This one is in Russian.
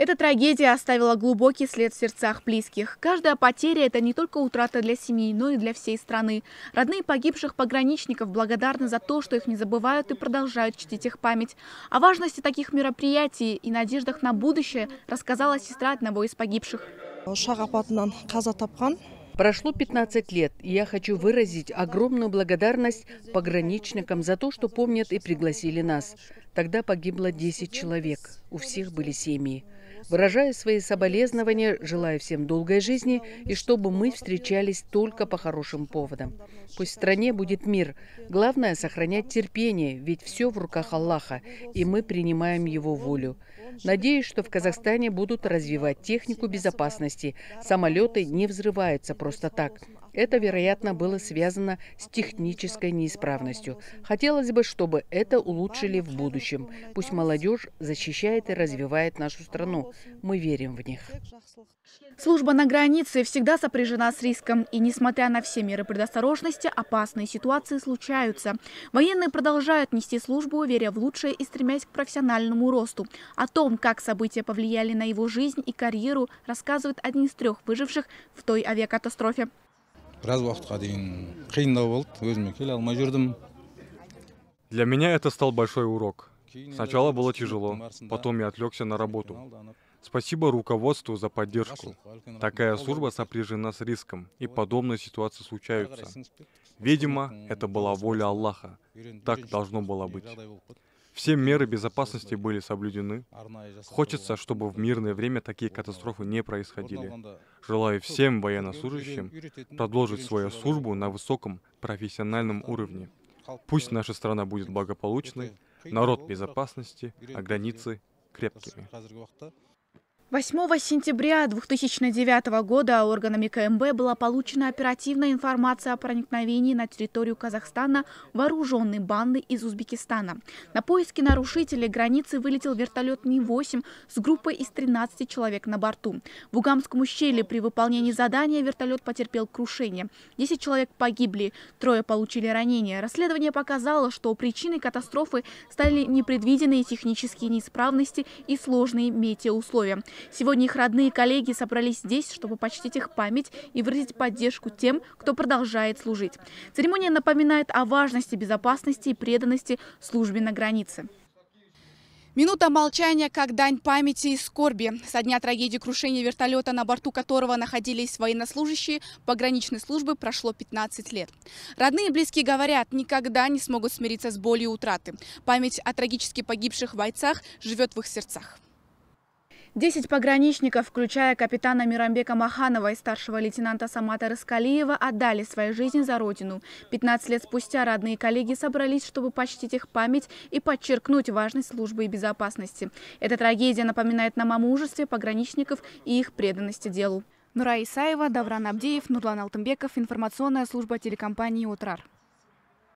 Эта трагедия оставила глубокий след в сердцах близких. Каждая потеря – это не только утрата для семьи, но и для всей страны. Родные погибших пограничников благодарны за то, что их не забывают и продолжают чтить их память. О важности таких мероприятий и надеждах на будущее рассказала сестра одного из погибших. Прошло 15 лет, и я хочу выразить огромную благодарность пограничникам за то, что помнят и пригласили нас. Тогда погибло 10 человек, у всех были семьи. Выражаю свои соболезнования, желаю всем долгой жизни и чтобы мы встречались только по хорошим поводам. Пусть в стране будет мир. Главное – сохранять терпение, ведь все в руках Аллаха, и мы принимаем Его волю. Надеюсь, что в Казахстане будут развивать технику безопасности. Самолеты не взрываются просто так. Это, вероятно, было связано с технической неисправностью. Хотелось бы, чтобы это улучшили в будущем. Пусть молодежь защищает и развивает нашу страну. Мы верим в них. Служба на границе всегда сопряжена с риском. И несмотря на все меры предосторожности, опасные ситуации случаются. Военные продолжают нести службу, веря в лучшее и стремясь к профессиональному росту. О том, как события повлияли на его жизнь и карьеру, рассказывает один из 3 выживших в той авиакатастрофе. Для меня это стал большой урок. Сначала было тяжело, потом я отвлекся на работу. Спасибо руководству за поддержку. Такая служба сопряжена с риском, и подобные ситуации случаются. Видимо, это была воля Аллаха. Так должно было быть. Все меры безопасности были соблюдены. Хочется, чтобы в мирное время такие катастрофы не происходили. Желаю всем военнослужащим продолжить свою службу на высоком профессиональном уровне. Пусть наша страна будет благополучной, народ в безопасности, а границы крепкими. 8 сентября 2009 года органами КМБ была получена оперативная информация о проникновении на территорию Казахстана вооруженной банды из Узбекистана. На поиски нарушителей границы вылетел вертолет Ми-8 с группой из 13 человек на борту. В Угамском ущелье при выполнении задания вертолет потерпел крушение. 10 человек погибли, 3 получили ранения. Расследование показало, что причиной катастрофы стали непредвиденные технические неисправности и сложные метеоусловия. Сегодня их родные и коллеги собрались здесь, чтобы почтить их память и выразить поддержку тем, кто продолжает служить. Церемония напоминает о важности безопасности и преданности службе на границе. Минута молчания как дань памяти и скорби. Со дня трагедии крушения вертолета, на борту которого находились военнослужащие пограничной службы, прошло 15 лет. Родные и близкие говорят, никогда не смогут смириться с болью утраты. Память о трагически погибших бойцах живет в их сердцах. 10 пограничников, включая капитана Мирамбека Маханова и старшего лейтенанта Самата Рыскалиева, отдали свою жизнь за родину. 15 лет спустя родные и коллеги собрались, чтобы почтить их память и подчеркнуть важность службы и безопасности. Эта трагедия напоминает нам о мужестве пограничников и их преданности делу. Нура Исаева, Давран Абдеев, Нурлан Алтынбеков, информационная служба телекомпании «Отрар».